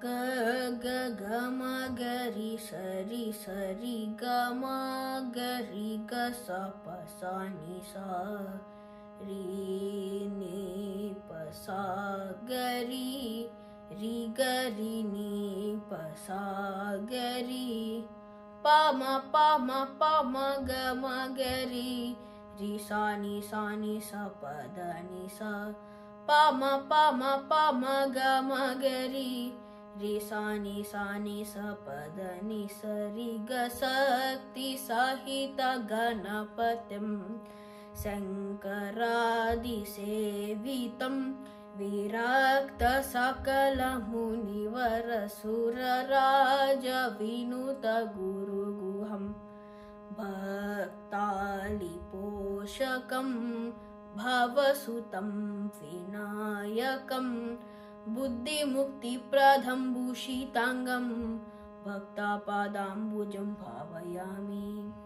ग ग ग म ग रि सरि सरि ग म ग रि ग स प स नि सा रि नि प सा ग रि ग रि नि प सा ग रि प म ग म ग रि सा नि स प द नि सा प म ग म ग रि सा नि स प द नि स रि ग शक्ति सहित गणपतिं शङ्करादिसेवितं विरक्त सकल मुनिवर सुरराज विनुत गुरुगुहं भक्तालिपोषकं भवसुतं विनायकं बुद्धिमुक्तिप्रदं भूषिताङ्गं भक्तापादाम्बुजं भावयामि।